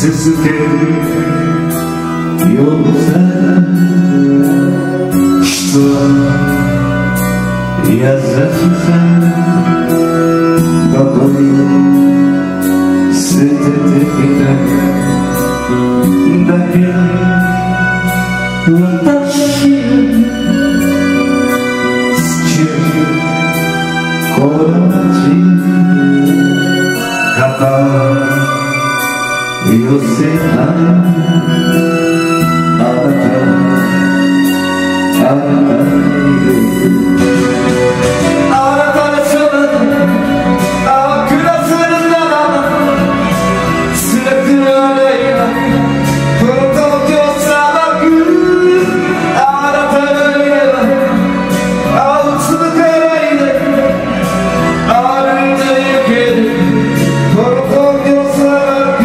続けるようさ人は優しさどこに捨ててきただけ私この街肩寄せたあなたいるあなたのそばで暮らせるなら辛くないわこの東京砂漠あなたがいればうつむかないで歩いてゆけるこの東京砂漠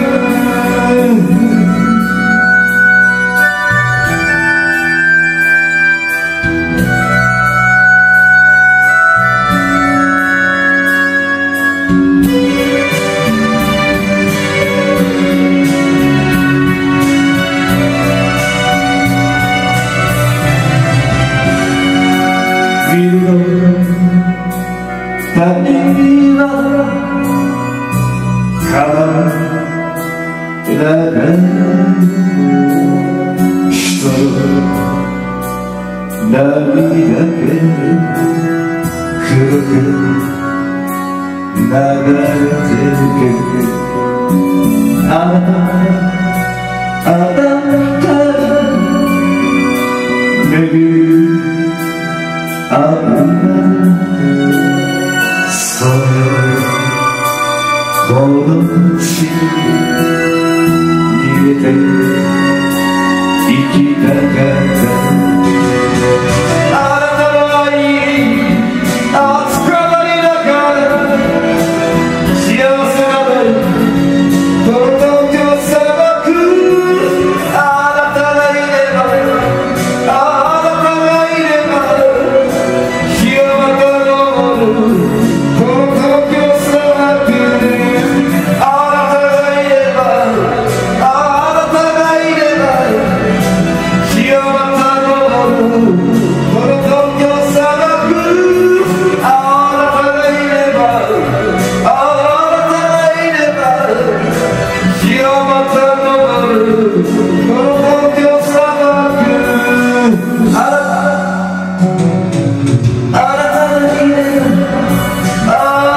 旅は川流れ人波だけ黒く流れてゆけあなた巡るあなたそれこの地逃げて行きたかったあなたの愛扱いながら幸せなのこの東京砂漠あなたがいればあなたがいれば日はまた昇る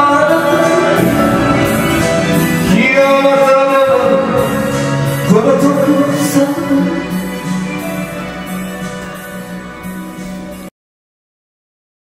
この